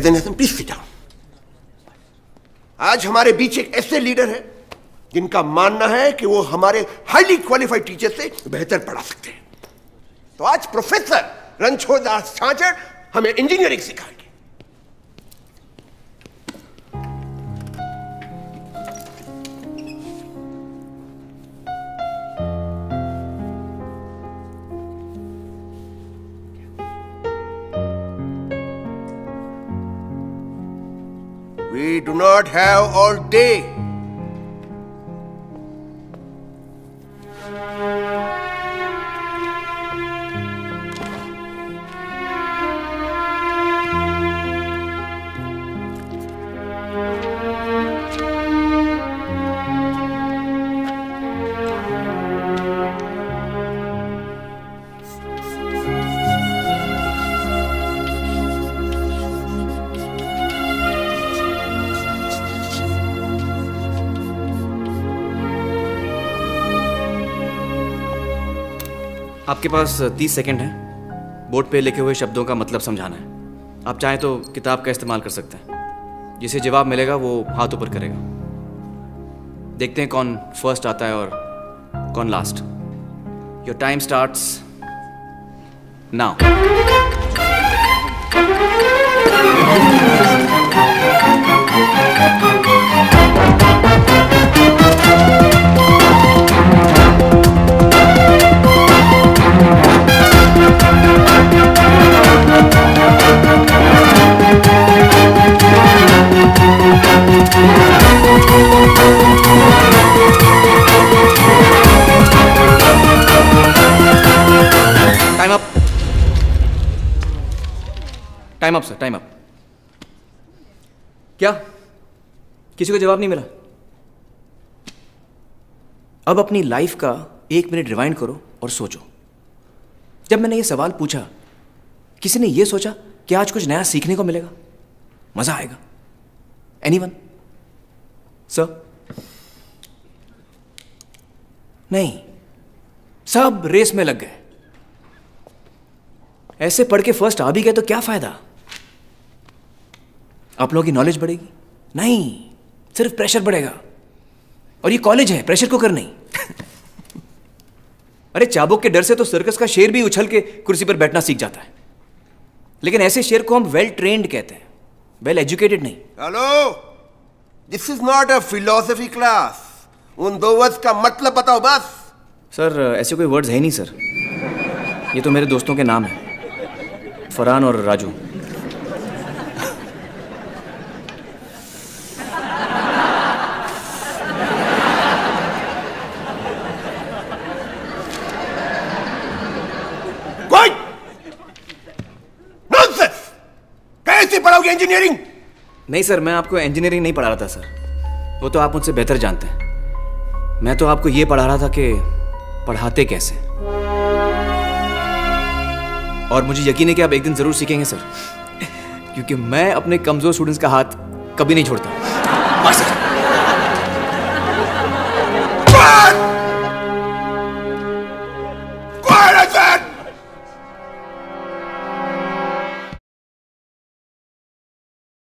Then please sit down. आज हमारे बीच एक ऐसे लीडर है जिनका मानना है कि वो हमारे हाईली क्वालिफाइड टीचर से बेहतर पढ़ा सकते हैं। तो आज प्रोफेसर रणछोड़ दास छाछड़ हमें इंजीनियरिंग सिखाएंगे। We do not have all day. आपके पास 30 सेकंड है बोर्ड पे लिखे हुए शब्दों का मतलब समझाना है। आप चाहें तो किताब का इस्तेमाल कर सकते हैं। जिसे जवाब मिलेगा वो हाथ ऊपर करेगा। देखते हैं कौन फर्स्ट आता है और कौन last. Your time starts now. Time up sir, time up. क्या किसी को जवाब नहीं मिला? अब अपनी लाइफ का 1 मिनट रिवाइंड करो और सोचो। जब मैंने ये सवाल पूछा, किसी ने ये सोचा कि आज कुछ नया सीखने को मिलेगा, मजा आएगा? एनीवन? सर? नहीं, सब रेस में लग गए। ऐसे पढ़ के फर्स्ट आ भी गए तो क्या फायदा? आप लोगों की नॉलेज बढ़ेगी? नहीं, सिर्फ प्रेशर बढ़ेगा। और ये कॉलेज है, प्रेशर कुकर नहीं। अरे चाबुक के डर से तो सर्कस का शेर भी उछल के कुर्सी पर बैठना सीख जाता है, लेकिन ऐसे शेर को हम वेल ट्रेन्ड कहते हैं, वेल एजुकेटेड नहीं। Hello, this is not a philosophy class. उन 2 वर्ड्स का मतलब बताओ बस। सर ऐसे कोई वर्ड्स है नहीं सर, ये तो मेरे दोस्तों के नाम है, फरहान और राजू। कैसे पढ़ाओगे इंजीनियरिंग? नहीं सर, मैं आपको इंजीनियरिंग नहीं पढ़ा रहा था सर, वो तो आप मुझसे बेहतर जानते हैं। मैं तो आपको ये पढ़ा रहा था कि पढ़ाते कैसे। और मुझे यकीन है कि आप एक दिन जरूर सीखेंगे सर, क्योंकि मैं अपने कमजोर स्टूडेंट्स का हाथ कभी नहीं छोड़ता।